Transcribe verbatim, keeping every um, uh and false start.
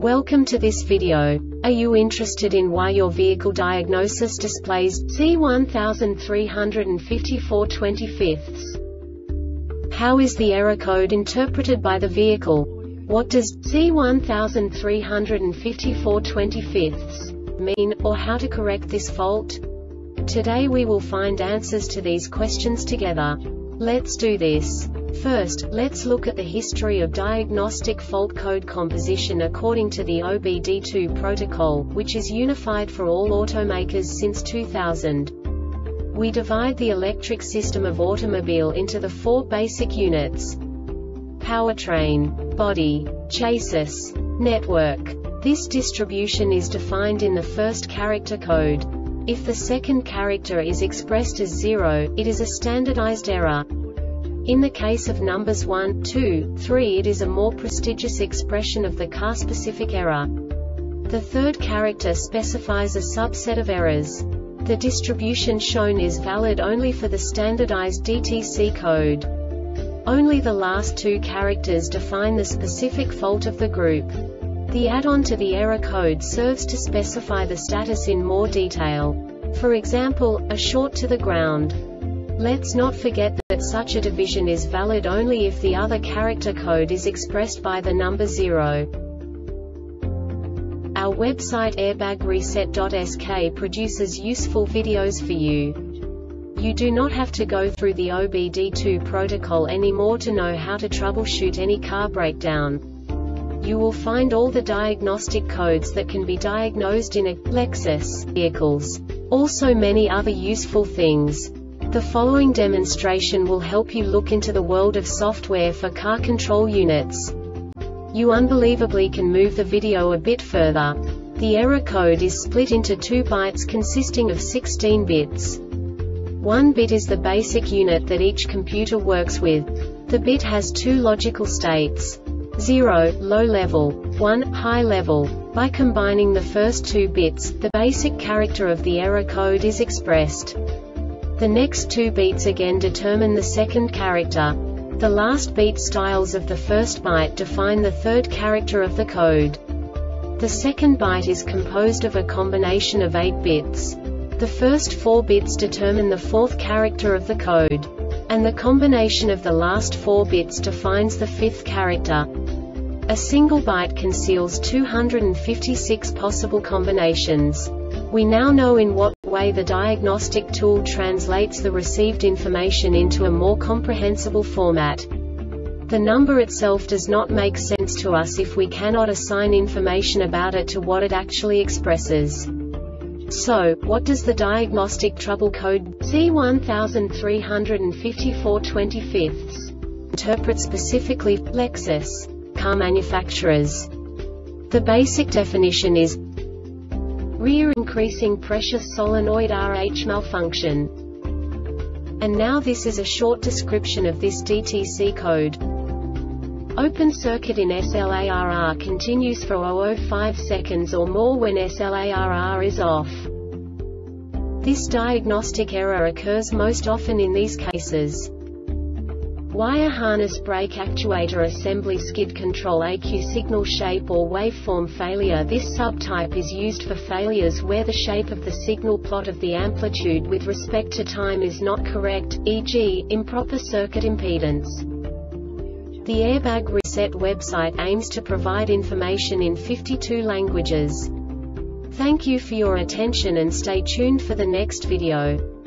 Welcome to this video. Are you interested in why your vehicle diagnosis displays C one three five four two five? How is the error code interpreted by the vehicle? What does C one three five four two five mean, or how to correct this fault? Today we will find answers to these questions together. Let's do this. First, let's look at the history of diagnostic fault code composition according to the O B D two protocol, which is unified for all automakers since two thousand. We divide the electric system of automobile into the four basic units: powertrain, body, chassis, network. This distribution is defined in the first character code. If the second character is expressed as zero, it is a standardized error. In the case of numbers one, two, three, it is a more prestigious expression of the car-specific error. The third character specifies a subset of errors. The distribution shown is valid only for the standardized D T C code. Only the last two characters define the specific fault of the group. The add-on to the error code serves to specify the status in more detail. For example, a short to the ground. Let's not forget that such a division is valid only if the other character code is expressed by the number zero. Our website airbag reset dot S K produces useful videos for you. You do not have to go through the O B D two protocol anymore to know how to troubleshoot any car breakdown. You will find all the diagnostic codes that can be diagnosed in a Lexus vehicles. Also many other useful things. The following demonstration will help you look into the world of software for car control units. You unbelievably can move the video a bit further. The error code is split into two bytes consisting of sixteen bits. One bit is the basic unit that each computer works with. The bit has two logical states: zero, low level, one, high level. By combining the first two bits, the basic character of the error code is expressed. The next two beats again determine the second character. The last beat styles of the first byte define the third character of the code. The second byte is composed of a combination of eight bits. The first four bits determine the fourth character of the code. And the combination of the last four bits defines the fifth character. A single byte conceals two hundred fifty-six possible combinations. We now know in what way the diagnostic tool translates the received information into a more comprehensible format. The number itself does not make sense to us if we cannot assign information about it to what it actually expresses. So, what does the diagnostic trouble code C one three five four two five interpret specifically for Lexus car manufacturers? The basic definition is rear increasing pressure solenoid R H malfunction. And now this is a short description of this D T C code. Open circuit in S L A R R continues for zero point zero five seconds or more when S L A R R is off. This diagnostic error occurs most often in these cases: wire harness brake actuator assembly skid control A Q signal shape or waveform failure. This subtype is used for failures where the shape of the signal plot of the amplitude with respect to time is not correct, for example, improper circuit impedance. The Airbag Reset website aims to provide information in fifty-two languages. Thank you for your attention and stay tuned for the next video.